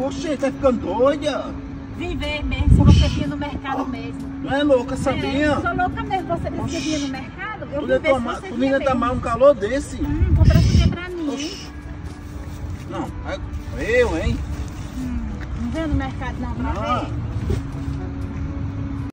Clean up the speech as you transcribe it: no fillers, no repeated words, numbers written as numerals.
Oxe, tá ficando doida? Vim ver mesmo, se você vinha no mercado mesmo. Não é louca, sabia? Eu sou louca mesmo, você disse que vinha no mercado? Eu vim ver se você Tu vinha ainda mesmo. tomar um calor desse? Comprou o que pra mim? Oxe. Não, eu, hein? Não veio no mercado não pra ver?